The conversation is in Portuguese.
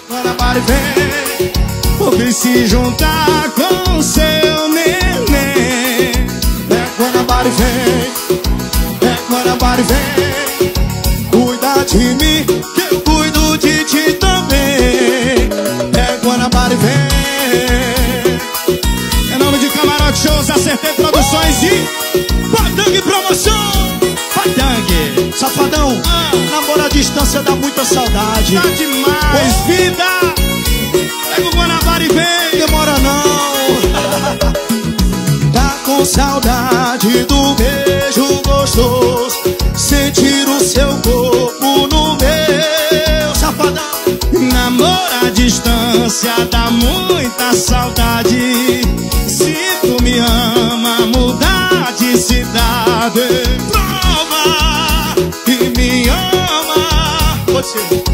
Guanabara vem, ouvi se juntar com seu neném. É Guanabara vem, é Guanabara vem, cuida de mim, que eu cuido de ti também. É Guanabara vem. Em nome de Camarote Shows, Acertei Produções e Padang Promoção. Padang, safadão, namoro à distância dá muita saudade. Tá demais. Pois vida, pega o Guanabara e vem. Demora não. Tá com saudade do beijo gostoso, sentir o seu corpo no meu, safadão. Namoro à distância dá muita saudade. Se tu me ama, mudar de cidade. Prova que me ama. Pode ser.